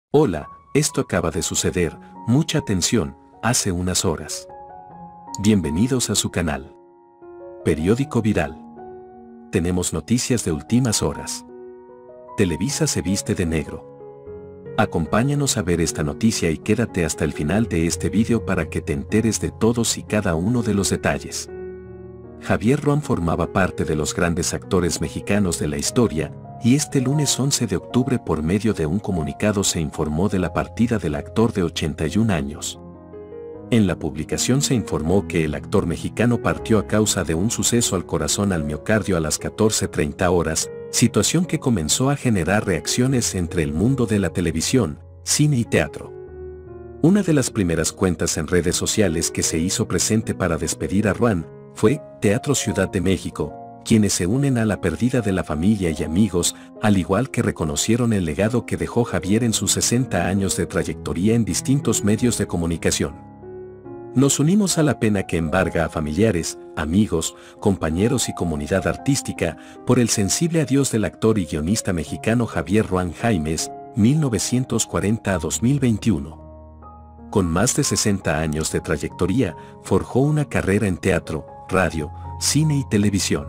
Hola, esto acaba de suceder, mucha atención, hace unas horas. Bienvenidos a su canal. Periódico Viral. Tenemos noticias de últimas horas. Televisa se viste de negro. Acompáñanos a ver esta noticia y quédate hasta el final de este vídeo para que te enteres de todos y cada uno de los detalles. Javier Ruán formaba parte de los grandes actores mexicanos de la historia, y este lunes 11 de octubre por medio de un comunicado se informó de la partida del actor de 81 años. En la publicación se informó que el actor mexicano partió a causa de un suceso al corazón al miocardio a las 14:30 horas, situación que comenzó a generar reacciones entre el mundo de la televisión, cine y teatro. Una de las primeras cuentas en redes sociales que se hizo presente para despedir a Ruán fue Teatro Ciudad de México, quienes se unen a la pérdida de la familia y amigos, al igual que reconocieron el legado que dejó Javier en sus 60 años de trayectoria en distintos medios de comunicación. Nos unimos a la pena que embarga a familiares, amigos, compañeros y comunidad artística por el sensible adiós del actor y guionista mexicano Javier Ruán Jaimes, 1940 a 2021. Con más de 60 años de trayectoria, forjó una carrera en teatro, radio, cine y televisión.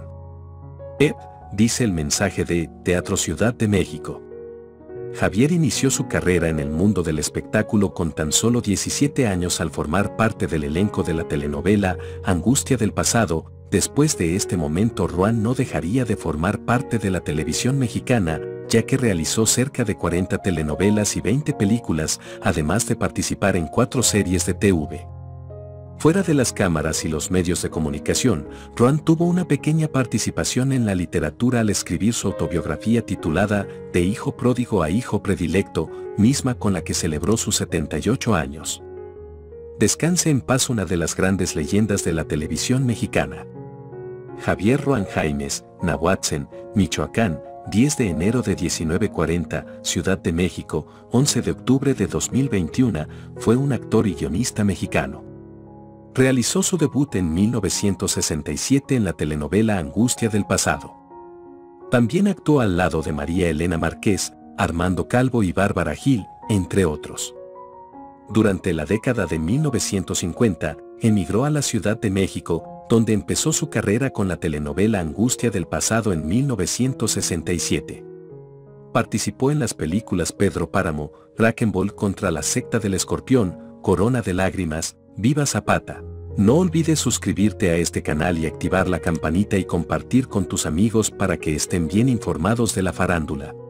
Dice el mensaje de Teatro Ciudad de México. Javier inició su carrera en el mundo del espectáculo con tan solo 17 años al formar parte del elenco de la telenovela Angustia del Pasado. Después de este momento Ruán no dejaría de formar parte de la televisión mexicana, ya que realizó cerca de 40 telenovelas y 20 películas, además de participar en 4 series de TV. Fuera de las cámaras y los medios de comunicación, Ruán tuvo una pequeña participación en la literatura al escribir su autobiografía titulada De hijo pródigo a hijo predilecto, misma con la que celebró sus 78 años. Descanse en paz una de las grandes leyendas de la televisión mexicana. Javier Ruán Jaimes, Nahuatzen, Michoacán, 10 de enero de 1940, Ciudad de México, 11 de octubre de 2021, fue un actor y guionista mexicano. Realizó su debut en 1967 en la telenovela Angustia del Pasado. También actuó al lado de María Elena Márquez, Armando Calvo y Bárbara Gil, entre otros. Durante la década de 1950, emigró a la Ciudad de México, donde empezó su carrera con la telenovela Angustia del Pasado en 1967. Participó en las películas Pedro Páramo, Dragon Ball contra la secta del Escorpión, Corona de Lágrimas, Viva Zapata. No olvides suscribirte a este canal y activar la campanita y compartir con tus amigos para que estén bien informados de la farándula.